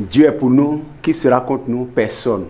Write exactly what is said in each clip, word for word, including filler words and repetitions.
Dieu est pour nous, qui sera contre nous? Personne.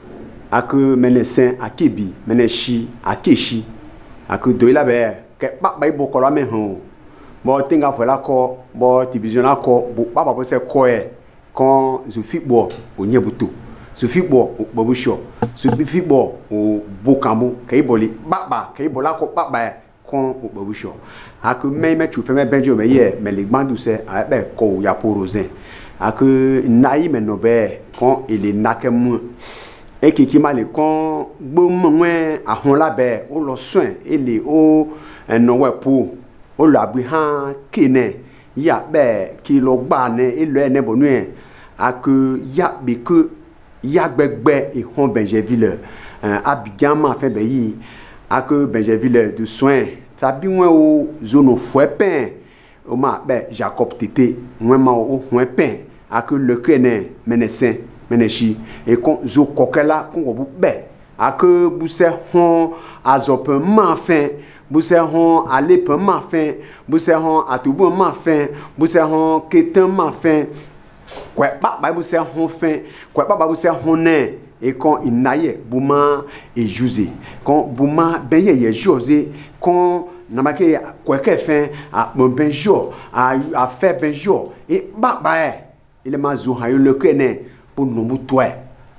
A que médecin à Kibi, médecin à Kishi, a que de la baie, que pas bail beaucoup la main. Bon, tinga voilà quoi, bon, division là quoi, bon, pas pas c'est quoi, quand je fais bon, au Nyabutu, je fais bon, au Bobusho, je fais bon, au Bokambo, Kaiboli, Baba, Kaibola quoi, Baba, quand au Bobusho. A que même tu fais mes benjo, mais hier, mais les bandes c'est, ah ben, quand il y a pour rosin. A que naï mais nobé, quand il est nakem. Et qui qui m'a le quand bon moins à on la baie au le soin et les au un ouais pour au la bihan qui n'est ya be qui le bane et le ne bonne à que ya be que ya gbegbe et on Benjeville Abidjan m'a fait bayi à que Benjeville de soin ça bien au zone fouet pain au ma be Jacob Tété moi ma au fouet pain à que le kené médecin meneshi et quand zo kokela qu'on vous be à que vous se hon azop ma fin vous se hon aller peu ma fin vous se hon atubo ma fin vous se hon ketan ma fin quoi pas ba vous se hon fin quoi pas vous se hon né et quand il naye bouma et josé quand bouma beye ye josé quand namake quoi que fin à mon benjo à à faire benjo et ba ba il est ma zo ha le kene pour nous boutoyer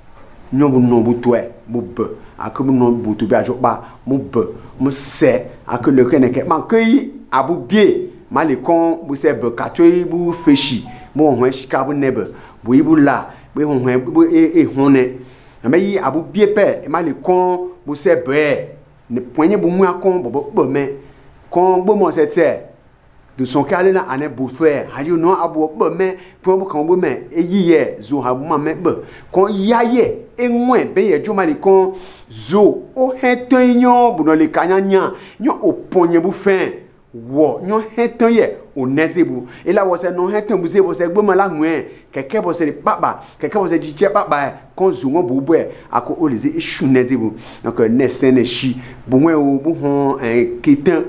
nous nous boutoyer nous be à que nous boutoyer à joba nous be nous c'est à que le kene que manqué à bout biais malécon vous c'est be katoi vous féchi bon on chika vous nebe vous y vous là vous on et et on est mais y à bout biais père malécon vous c'est be ne poignée vous moi con bo mais quand bon moi c'est de son calé là en bouffer ayo non abo be mais pour quand bo mais e yiye zo ha ma me be kon yaye e nwe be ye jo mali kon zo o hetan nyon bu no le kanyanya nyon o ponye bu fin wo nyon hetan ye o nezebu e la wo se non hetan bu ze bo se gbo ma la nwe keke bo se baba keke bo se jije baba kon zo won bu bo ako o leze e shu nezebu donc nesen ne chi bu nwe o bu hon en kitan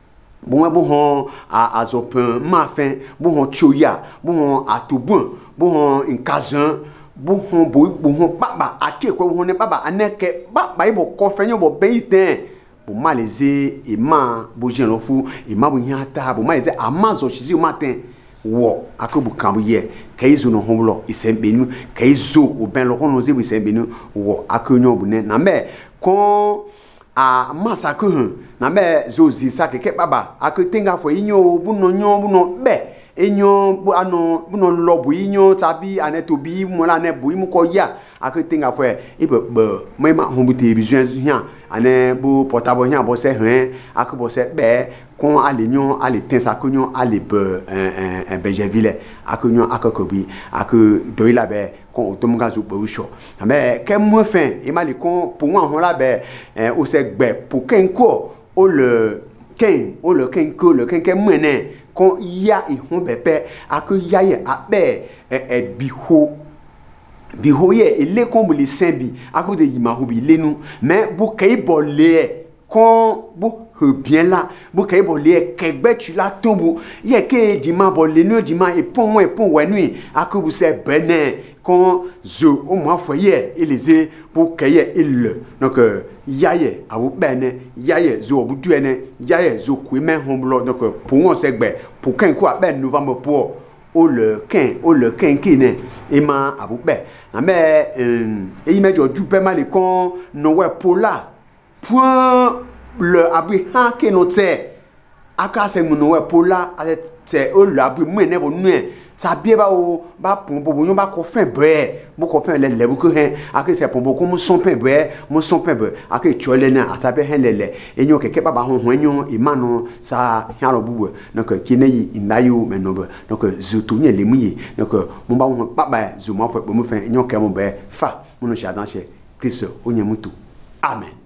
bon bon à azopin ma fin bon choya bon atubun bon nkazan bon bon bon baba ake ko won ne baba aneke baba ibo ko fenyo bo beiten bo maleze e ma bo jen lo fu e ma bo nyata bo maleze amazo chizi matin wo akobu kambu ye kaizo no homlo isembenu kaizo o ben lo kono ze bo isembenu wo akonyo bu ne na me kon a massacre na be zozi sa keke baba aketenga fo inyo bu no nyo bu no be enyo bu ano bu no lobu inyo tabi aneto bi mo la ne bu imu ko ya aketenga fo e be be mo ma ho bu television hian ane bu portable hian bo se hen akebo se be kon ale nyon ale ten sa konyon ale be un un Benjeville akonyon akokobi ak do ila be kon otomuga zo bo sho mais que moi fin et mali kon pour moi on la be o se gbe pour kenko o le ken o le kenko le kenke mene kon ya i hon bepe ak ya ye abe e biho biho ye ele kon bu le sembi ak de yima hobi lenu mais bu kay bolé kon bu bien là bu kay bolé kegbe tu la tombu ye ke dima bolé nu dima e pon mo e pon wa nuit ak bu se benin quand je au moins foyer et les pour qu'il il donc yaye a vous bene yaye zo bu duene yaye zo kuime homblo donc pour on segbe pour qu'un quoi ben novembre pour au le quin au le quin qui ne et ma a vous be na mais et image du pe mal con no we pour là point le abri ha que no te aka se mo no we pour là c'est au l'abri mo ne bo nu ça bien ba o ba pon bo bo ba ko fin bre bo ko fin le le bo ko hen ake se pon bo ko mo son pen bre mo son pen bre ake chole na atabe hen le le enyo keke ba ba hon hon enyo imano sa hiaro bubu donc kine yi inayo menobe donc zutu nye le muyi donc mo ba hon ba ba zu mo fo bo mo fin enyo ke mo be fa mo no shadan che Christ onye mutu amen.